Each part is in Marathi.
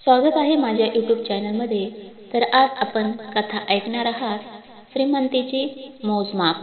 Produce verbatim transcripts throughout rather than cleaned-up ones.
स्वागत आहे माझ्या यूट्यूब चॅनलमध्ये. तर आज आपण कथा ऐकणार आहात, श्रीमंतीची मोजमाप.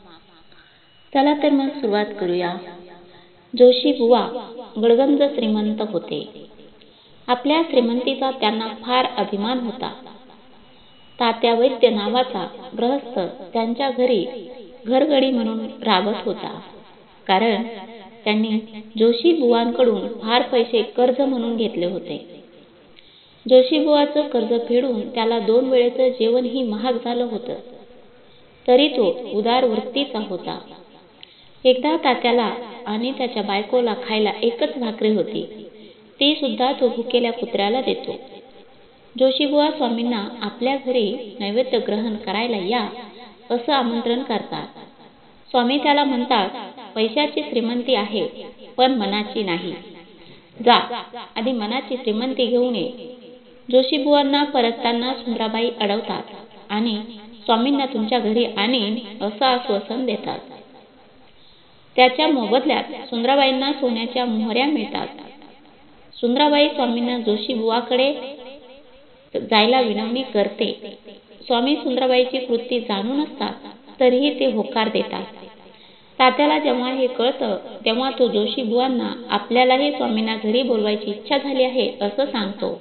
चला तर मग सुरुवात करूया. जोशी बुवा गडगंज श्रीमंत होते. आपल्या श्रीमंतीचा त्यांना फार अभिमान होता. तात्या वैद्य नावाचा गृहस्थ त्यांच्या घरी घरगडी म्हणून राबत होता. कारण त्यांनी जोशी बुवांकडून फार पैसे कर्ज म्हणून घेतले होते. जोशीबुवाचं कर्ज फेडून त्याला दोन वेळेचं जेवणही महाग झालं होतं. तरी तो उदार वृत्तीचा होता. एकदा तात्याला आणि त्याच्या बायकोला खायला एकच भाकरी होती. ती सुद्धा तो भुकेल्या कुत्र्याला देतो. जोशीबुवा स्वामींना आपल्या घरी नैवेद्य ग्रहण करायला या असं आमंत्रण करतात. स्वामी त्याला म्हणतात, पैशाची श्रीमंती आहे पण मनाची नाही. जा आधी मनाची श्रीमंती घेऊन ये. जोशीबुवांना परतताना सुंदराबाई अडवतात आणि स्वामींना तुमच्या घरी आणीन असं आश्वासन देतात. त्याच्या मोबदल्यात सुंदराबाईंना सोन्याच्या मोहऱ्या मिळतात. सुंदराबाई स्वामींना जोशीबुवाकडे जायला विनवणी करते. स्वामी सुंदराबाईची कृती जाणून असतात तरीही ते होकार देतात. तात्याला जेव्हा हे कळतं तेव्हा तो जोशीबुवांना आपल्यालाही स्वामींना घरी बोलवायची इच्छा झाली आहे असं सांगतो.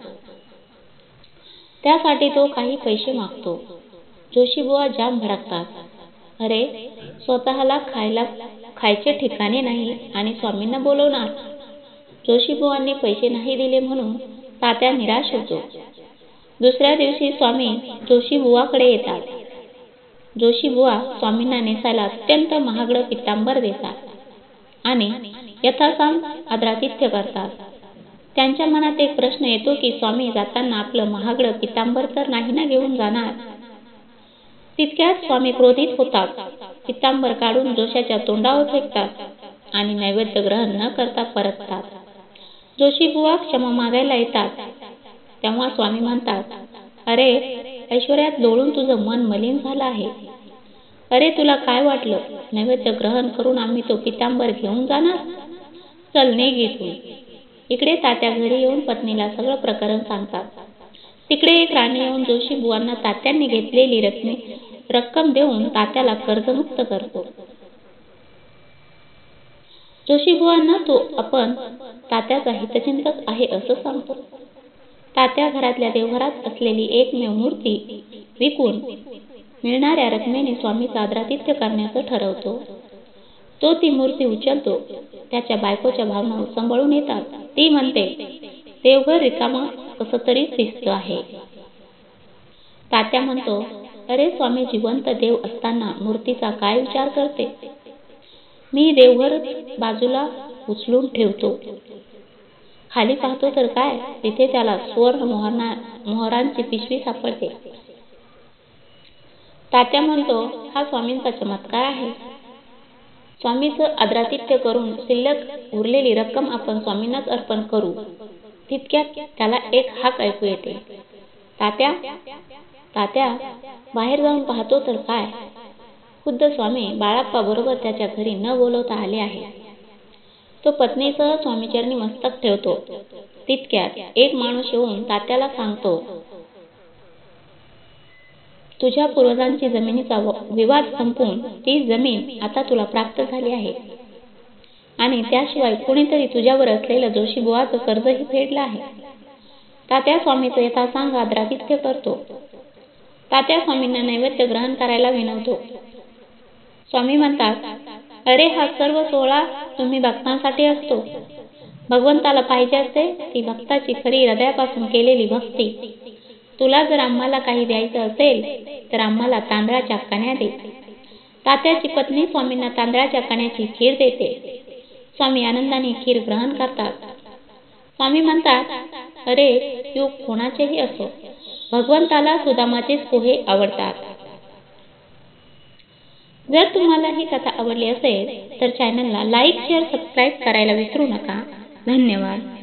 त्यासाठी तो काही पैसे मागतो. जोशीबुवा जाम भडकतात. अरे, स्वतःला खायला खायचे ठिकाणे नाही आणि स्वामींना बोलवणार. जोशीबुवांनी पैसे नाही दिले म्हणून तात्या निराश होतो. दुसऱ्या दिवशी स्वामी जोशीबुवाकडे येतात. जोशीबुवा स्वामींना नेसायला अत्यंत महागडं पितांबर देतात आणि यथासांग आदरातिथ्य करतात. त्यांच्या मनात एक प्रश्न येतो की स्वामी जाताना आपलं महागडं पितांबर तर नाही ना घेऊन जाणार. तितक्यात स्वामी क्रोधित होतात. पितांबर काढून जोशाच्या तोंडावर फेकतात आणि नैवेद्य ग्रहण न करता परततात. जोशीबुवा क्षमा मागायला येतात तेव्हा स्वामी म्हणतात, अरे, ऐश्वर्यात लोळून तुझं मन मलिन झालं आहे. अरे, तुला काय वाटलं नैवेद्य ग्रहण करून आम्ही तो पितांबर घेऊन जाणार? चल निघ इथून. इकडे तात्या घरी येऊन पत्नीला सगळं प्रकरण सांगतात. तिकडे एक राणी येऊन जोशीबुवांना तात्यांनी घेतलेली रकमे रक्कम देऊन तात्याला कर्जमुक्त करतो. जोशीबुवांना तो आपण तात्याचा हितचिंतक आहे असं सांगतो. तात्या घरातल्या देवघरात असलेली एकमेव मूर्ती विकून मिळणाऱ्या रकमेने स्वामीचं आदरातिथ्य करण्याचं ठरवतो. तो ती मूर्ती उचलतो. त्याच्या बायकोच्या भावना सांभाळून येतात. ती म्हणते, देवघर रिकामं कसं तरी दिसतं आहे. तात्या म्हणतो, अरे, स्वामी जिवंत देव असताना मूर्तीचा काय विचार करते? मी देवघर बाजूला उचलून ठेवतो. खाली पाहतो तर काय, तिथे त्याला सुवर्ण मोहरा मोहरांची पिशवी सापडते. तात्या म्हणतो, हा स्वामींचा चमत्कार आहे. स्वामीचं आदरातिथ्य करून शिल्लक उरलेली रक्कम आपण स्वामींनाच अर्पण करू. तितक्यात त्याला एक हाक ऐकू येते, तात्या तात्या. बाहेर जाऊन पाहतो तर काय, खुद्द स्वामी बाळाप्पा बरोबर त्याच्या घरी न बोलवता आले आहे. तो पत्नीसह स्वामीचरणी मस्तक ठेवतो. तितक्यात एक माणूस येऊन तात्याला सांगतो, तुझ्या पूर्वजांची जमिनीचा विवाद संपून ती जमीन आता तुला प्राप्त झाली आहे आणि त्याशिवाय कुणीतरी तुझ्यावर असलेलं जोशीबुवाचं कर्जही फेडलं आहे. तात्या स्वामीचं यथासांग आदरातिथ्य करतो. तात्या स्वामींना नैवेद्य ग्रहण करायला विनवतो. स्वामी म्हणतात, अरे, हा सर्व सोहळा तुम्ही भक्तांसाठी असतो. भगवंताला पाहिजे असते ती भक्ताची खरी हृदयापासून केलेली भक्ती. तुला जर आम्हाला काही द्यायचं असेल तर आम्हाला तांदळाच्या कण्या दे. तात्याची पत्नी स्वामींना तांदळाच्या कण्याची खीर देते. स्वामी आनंदाने खीर ग्रहण करतात. स्वामी म्हणतात, अरे, युग कोणाचेही असो, भगवंताला सुदामाचेच पोहे आवडतात. जर तुम्हाला ही कथा आवडली असेल तर चॅनलला लाईक, शेअर, सबस्क्राईब करायला विसरू नका. धन्यवाद.